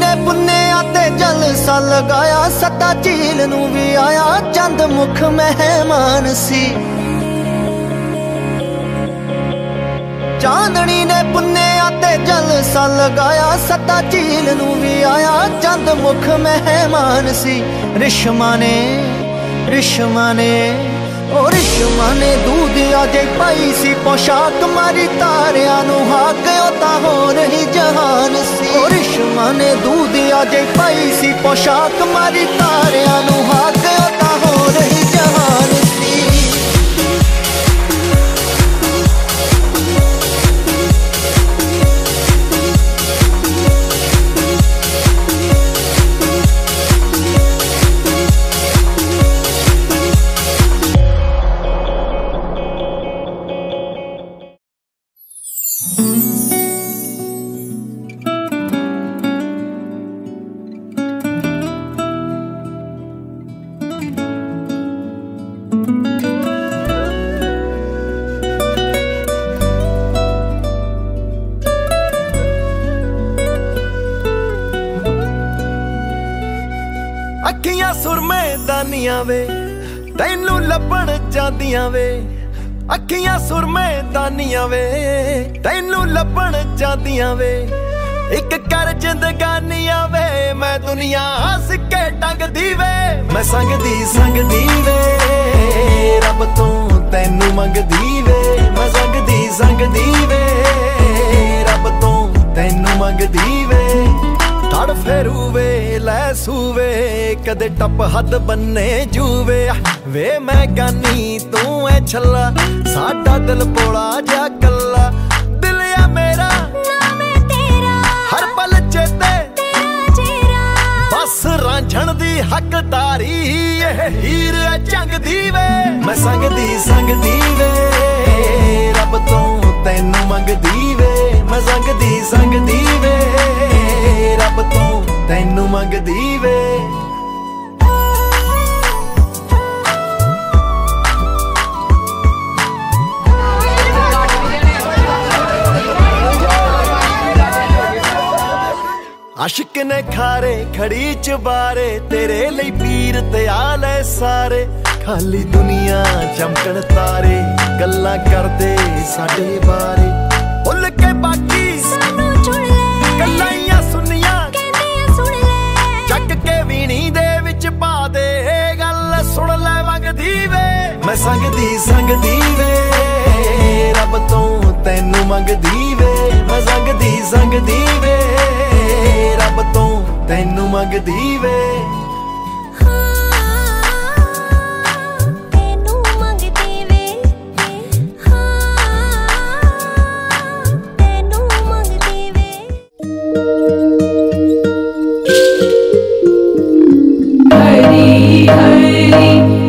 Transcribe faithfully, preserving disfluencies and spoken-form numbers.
ने पुन्नेया ते जलसा लगाया, सता झील नू भी आया चंद मुख मेहमान सी। चांदनी ने पुन्नेया ते जलसा लगाया, सता झील नू भी आया चंद मुख मेहमान सी। रिश्मा ने रिश्मा ने ओ रिश्मा ने दूधिया जे पाई सी पोशाक, मारी तारिया नू हाक ओता हो रही जहान सी। ओ रिश्मा ने दूधिया जे पाई सी पोशाक, मारी तारिया नू हाक ओता हो रही जहान सी। अखियां सुरमे दानियां वे तैनू लभण जांदियां वे, अखियां सुरमे दानियां वे तैनू लभण जांदियां वे। इक कर जिंदगानियां वे मैं दुनिया हस के टंगदी वे। मैं संगदी संगदी वे रब तो तैनू मंगदी वे। मैं संगदी संगदी वे रब तो तैनू मंगदी वे। तड़ फेरू वे लै सूवे कदे टप हद बन्ने जूवे। वे मैं गानी तू ऐ छला साडा दिल बोला जा कला। दिल या मेरा नाम है तेरा हर पल चेते तेरा चेहरा। बस रांझण दी हकदारी ये हीर है जंग दी वे। मैं संगदी संगदी वे रब तो तैनू मंगदी वे। मैं संगदी संगदी वे रब तो तैनू मंगदी वे। आशिक ने खारे खड़ी चबारे तेरे लिए पीर ते आले सारे। खाली दुनिया चमकण तारे गल्लां करदे साडे बारे। भुल के बाकी सानू चुन ले गल्लां सुनिया कहंदियां सुन ले। चक के वीणी दे विच पा दे गल सुन ले मंगदी वे। मैं संगदी संगदी वे रब तो तैनू मंगदी वे। मैं संगदी संगदी वे रब तो तैनू मंगदी वे। हरी हरी